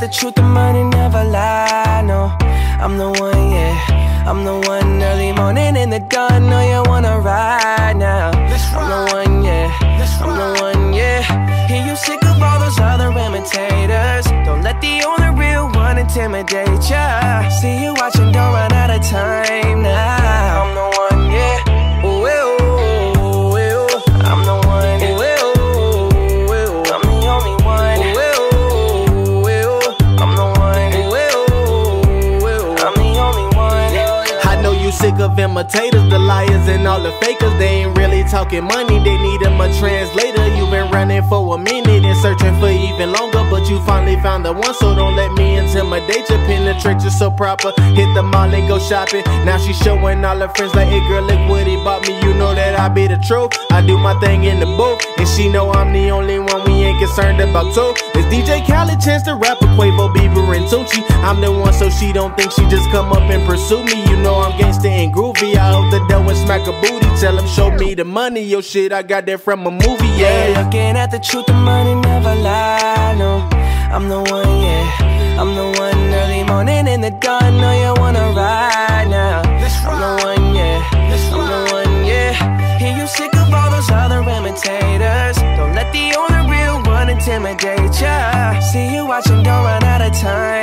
the truth, the money never lie, no. I'm the one, yeah, I'm the one. Early morning in the dawn, know you wanna ride now. I'm the one, yeah, I'm the one, yeah. Hear you sick of all those other imitators. Don't let the only real one intimidate ya. See you watching, don't run out of time now. I'm the one, yeah, ooh, ooh, ooh, ooh. I'm the one, ooh, ooh, ooh. I'm the only one, ooh, ooh, ooh. I'm the one, ooh, ooh, ooh. I'm the only one. I know you sick of imitators, the liars and all the fakers. They ain't really talking money, they need them a translator. You've been running for a minute and searching for even longer, but you finally found the one, so don't let me intimidate you. Penetrate you so proper, hit the mall and go shopping. Now she showing all her friends like, hey girl, look what he bought me. You know that I be the truth, I do my thing in the booth, and she know I'm the only one we ain't concerned about too. It's DJ Khaled, Chance the Rapper, Quavo, Bieber, and Tunechi. I'm the one, so she don't think she just come up and pursue me. You know I'm gangsta and groovy, I hold the dough and smack a booty. Tell him show me the money, yo shit, I got that from a movie, yeah. Looking at the truth, the money never lie, no. I'm the one, yeah, I'm the one. Early morning in the dawn, know you wanna ride now. I'm the one, yeah, I'm the one, yeah. Hear you sick of all those other imitators. Don't let the only real one intimidate ya. See you watching, don't run out of time.